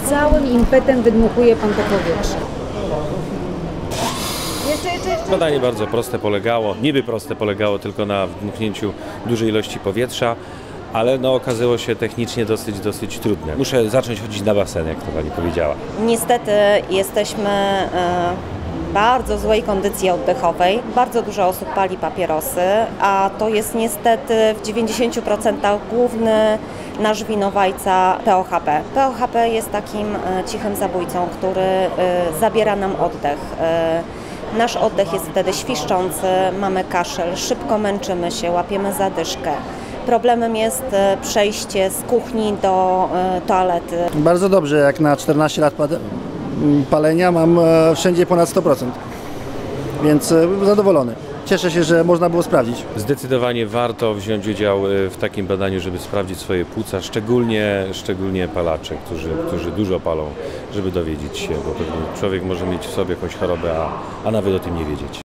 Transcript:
całym impetem wydmuchuje Pan to powietrze? Badanie bardzo proste polegało tylko na wdmuchnięciu dużej ilości powietrza, ale no, okazało się technicznie dosyć trudne. Muszę zacząć chodzić na basen, jak to Pani powiedziała. Niestety jesteśmy w bardzo złej kondycji oddechowej. Bardzo dużo osób pali papierosy, a to jest niestety w 90% główny nasz winowajca POHP. POHP jest takim cichym zabójcą, który zabiera nam oddech. Nasz oddech jest wtedy świszczący, mamy kaszel, szybko męczymy się, łapiemy zadyszkę. Problemem jest przejście z kuchni do toalety. Bardzo dobrze, jak na 14 lat palenia mam wszędzie ponad 100%, więc zadowolony. Cieszę się, że można było sprawdzić. Zdecydowanie warto wziąć udział w takim badaniu, żeby sprawdzić swoje płuca, szczególnie palacze, którzy dużo palą, żeby dowiedzieć się, bo pewnie człowiek może mieć w sobie jakąś chorobę, a nawet o tym nie wiedzieć.